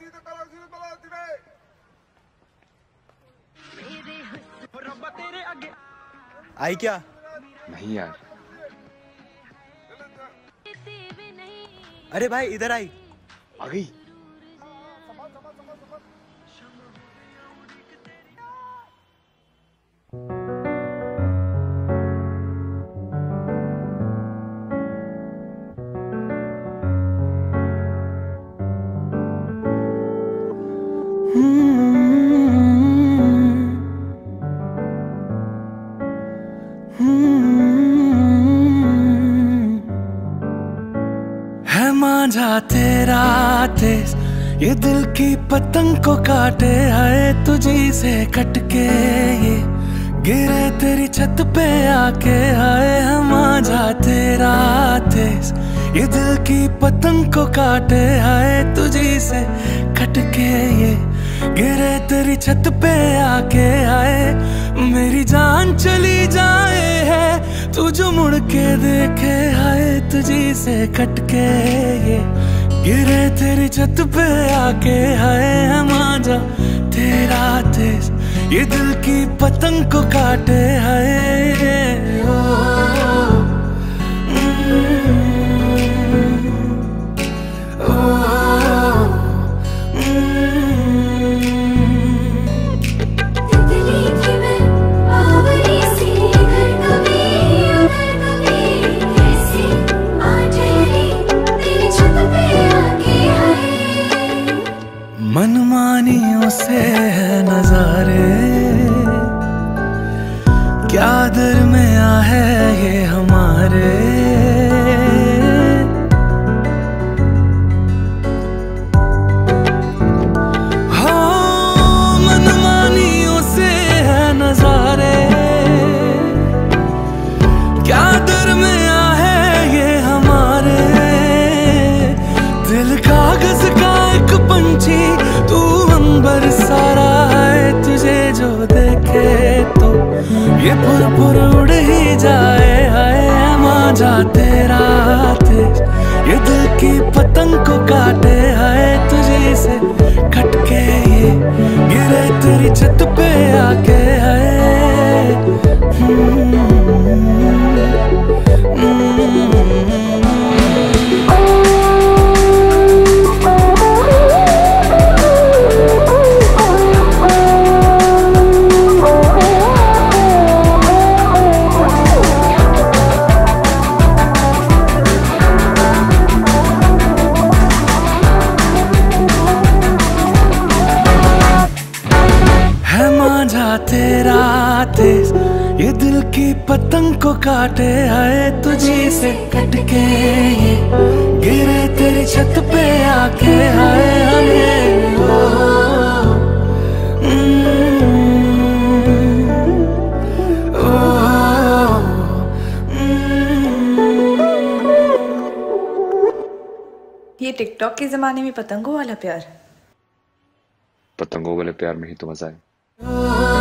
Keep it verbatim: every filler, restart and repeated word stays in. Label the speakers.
Speaker 1: आई क्या?
Speaker 2: नहीं यार।
Speaker 1: अरे भाई इधर आई।
Speaker 2: आ गई।
Speaker 3: है मांझा तेरा तेज, ये दिल की पतंग को काटे, आए तुझी से कटके ये गिरे तेरी छत पे आके। आए है मांझा तेरा तेज, ये दिल की पतंग को काटे, आए तुझी से कटके ये गिरे तेरी छत पे आके। आए मेरी जान चली जाए है तू जो मुड़ के देखे, आए तुझी से कटके ये गिरे तेरी छत पे आके। आए है मांझा तेरा तेज, ये दिल की पतंग को काटे। आए ओ, ओ, मनमानियों से है नजारे, क्या दरमिया है ये हमारे। हो मनमानियों से है नजारे, क्या दरमिया है ये हमारे। दिल कागज का एक पंछी तू अंबर सारा है, तुझे जो देखे तो ये पुर पुर उड़ ही जाए। है मांझा तेरा तेज, ये दिल की पतंग को काटे, है तुझे से कटके ये गिरे तेरी छत पे आके। है तेरा तेज, ये दिल की पतंग को काटे, आए तुझी से कटके ये गिरे तेरी छत पे आके। आए हमें ओ, ओ,
Speaker 4: ये टिकटॉक के जमाने में पतंगों वाला प्यार।
Speaker 2: पतंगों वाले प्यार में ही तो मजा है।